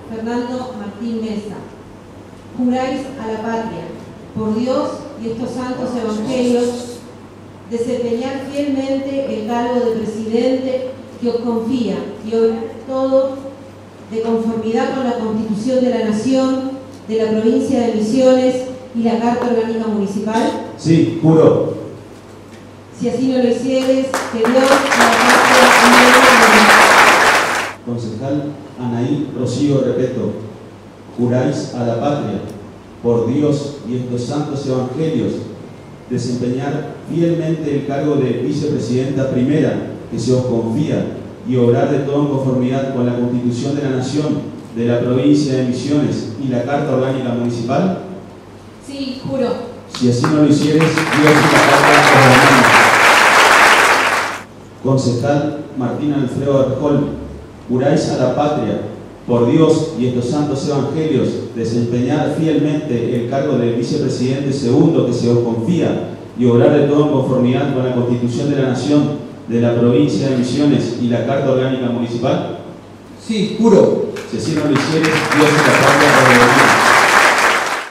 Fernando Martín Mesa. Juráis a la patria, por Dios y estos santos evangelios, desempeñar fielmente el cargo de presidente que os confía y obrar todo de conformidad con la Constitución de la Nación, de la provincia de Misiones y la Carta Orgánica Municipal. Sí, juro. Si así no lo hicieres, que Dios y la patria. Concejal Anaí Rocío Repeto, juráis a la patria, por Dios y estos santos evangelios, desempeñar fielmente el cargo de vicepresidenta primera que se os confía y obrar de todo en conformidad con la Constitución de la Nación, de la provincia de Misiones y la Carta Orgánica Municipal. Sí, juro. Si así no lo hicieres, Dios y la patria os demanda. Concejal Martín Alfredo Arjol, juráis a la patria, por Dios y estos santos evangelios, desempeñar fielmente el cargo de vicepresidente segundo que se os confía y obrar de todo en conformidad con la Constitución de la Nación, de la provincia de Misiones y la Carta Orgánica Municipal. Sí, juro. Si así no lo hicieres, Dios y la patria os demanda.